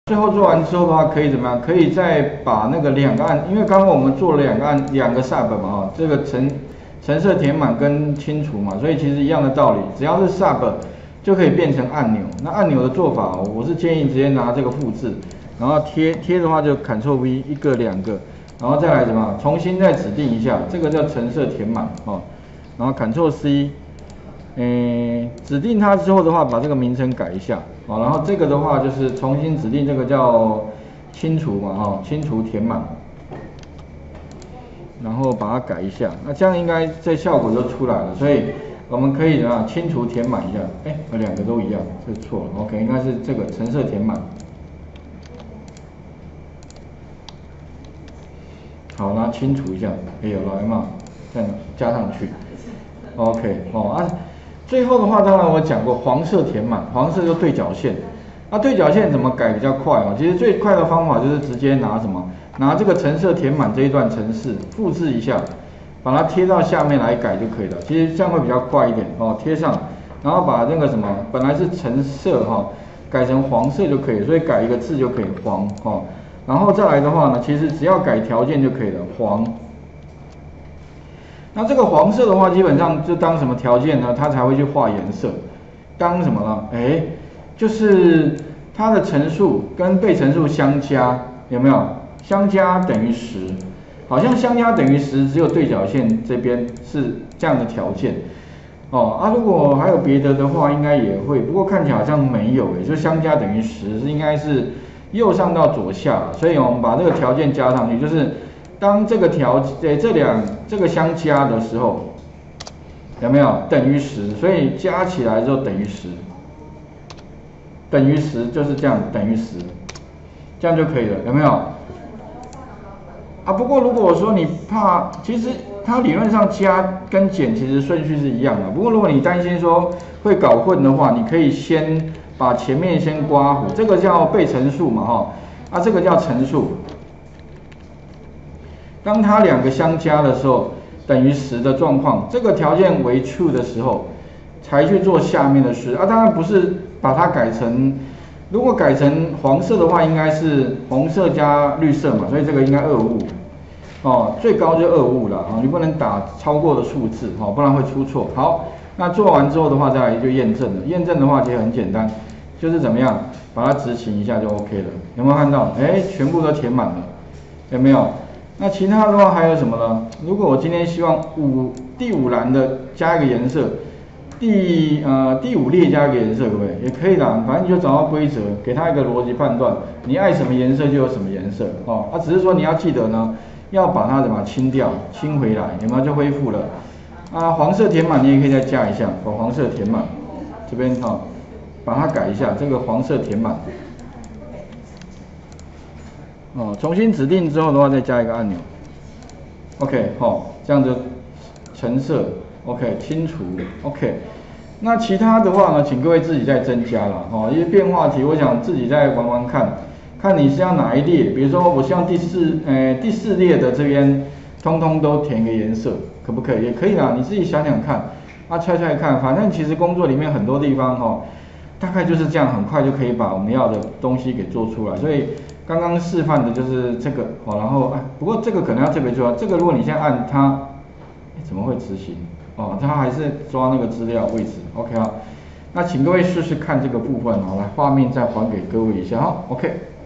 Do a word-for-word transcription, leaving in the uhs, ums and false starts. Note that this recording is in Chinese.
最后做完之后的话，可以怎么样？可以再把那个两个按，因为刚刚我们做了两个按两个 sub 嘛，哈，这个橙橙色填满跟清除嘛，所以其实一样的道理，只要是 sub 就可以变成按钮。那按钮的做法，我是建议直接拿这个复制，然后贴贴的话就 Ctrl V 一个两个，然后再来什么？重新再指定一下，这个叫橙色填满哦，然后 Ctrl C。嗯，指定它之后的话，把这个名称改一下啊，然后这个的话就是重新指定这个叫清除嘛，哈，清除填满，然后把它改一下，那这样应该这效果就出来了，所以我们可以啊清除填满一下，哎，两个都一样，这错了 ，OK， 应该是这个橙色填满，好，那清除一下，哎有了嘛，再加上去 ，OK， 哦啊。最后的话，当然我讲过黄色填满，黄色就对角线。那对角线怎么改比较快啊？其实最快的方法就是直接拿什么，拿这个橙色填满这一段程式，复制一下，把它贴到下面来改就可以了。其实这样会比较快一点哦，贴上，然后把那个什么，本来是橙色哈、哦，改成黄色就可以，所以改一个字就可以黄哦。然后再来的话呢，其实只要改条件就可以了，黄。那这个黄色的话，基本上就当什么条件呢？它才会去画颜色。当什么呢？哎，就是它的乘数跟被乘数相加，有没有？相加等于十，好像相加等于十，只有对角线这边是这样的条件。哦啊，如果还有别的的话，应该也会，不过看起来好像没有诶，就相加等于十，应该是右上到左下，所以我们把这个条件加上去，就是。当这个条诶这两这个相加的时候，有没有等于十？所以加起来之后等于十，等于十就是这样，等于十，这样就可以了，有没有？啊，不过如果我说你怕，其实它理论上加跟减其实顺序是一样的。不过如果你担心说会搞混的话，你可以先把前面先刮弧，这个叫被乘数嘛，哈，啊这个叫乘数。当它两个相加的时候，等于十的状况，这个条件为 true 的时候，才去做下面的事啊。当然不是把它改成，如果改成黄色的话，应该是红色加绿色嘛，所以这个应该二五五哦，最高就二五五了啊，你不能打超过的数字哦，不然会出错。好，那做完之后的话，再来就验证了。验证的话其实很简单，就是怎么样把它执行一下就 OK 了。有没有看到？哎，全部都填满了，有没有？那其他的话还有什么呢？如果我今天希望五第五栏的加一个颜色，第呃第五列加一个颜色，可不可以？也可以的，反正你就找到规则，给它一个逻辑判断，你爱什么颜色就有什么颜色哦。啊，只是说你要记得呢，要把它怎么清掉，清回来，有没有就恢复了？啊，黄色填满你也可以再加一下，把黄色填满，这边哈、哦，把它改一下，这个黄色填满。哦，重新指定之后的话，再加一个按钮 ，OK， 好、哦，这样子橙色 ，OK， 清除 ，OK。那其他的话呢，请各位自己再增加了，哦，因为变化题，我想自己再玩玩看，看你是要哪一列，比如说我希望第四，呃，第四列的这边通通都填个颜色，可不可以？也可以啦，你自己想想看，啊，猜猜看，反正其实工作里面很多地方哈、哦，大概就是这样，很快就可以把我们要的东西给做出来，所以。刚刚示范的就是这个哦，然后哎，不过这个可能要特别注意，这个如果你现在按它，怎么会执行？哦，它还是抓那个资料位置 ，OK 啊。那请各位试试看这个部分，好，来画面再还给各位一下哈 ，OK。